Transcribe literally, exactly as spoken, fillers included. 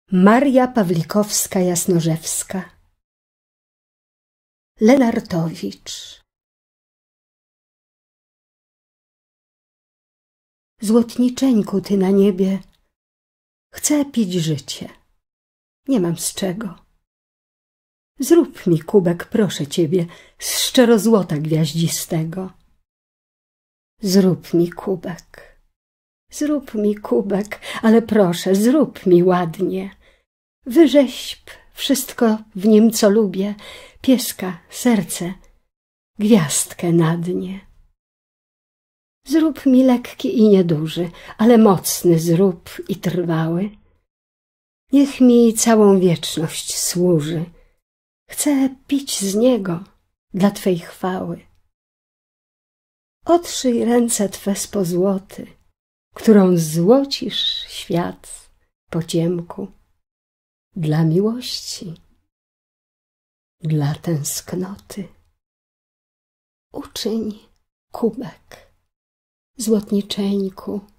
Maria Pawlikowska-Jasnorzewska. Lenartowicz. Złotniczeńku ty na niebie, chcę pić życie, nie mam z czego. Zrób mi kubek, proszę ciebie, z szczerozłota gwiaździstego. Zrób mi kubek, zrób mi kubek, ale proszę, zrób mi ładnie. Wyrzeźb wszystko w nim, co lubię, pieska, serce, gwiazdkę na dnie. Zrób mi lekki i nieduży, ale mocny zrób i trwały. Niech mi całą wieczność służy. Chcę pić z niego dla Twej chwały. Otrzyj ręce Twe z pozłoty, którą złocisz świat po ciemku. Dla miłości, dla tęsknoty. Uczyń kubek, złotniczeńku.